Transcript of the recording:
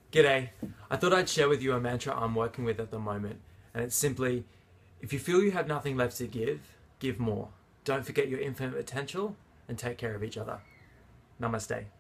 G'day. I thought I'd share with you a mantra I'm working with at the moment, and it's simply, if you feel you have nothing left to give more. Don't forget your infinite potential and take care of each other. Namaste.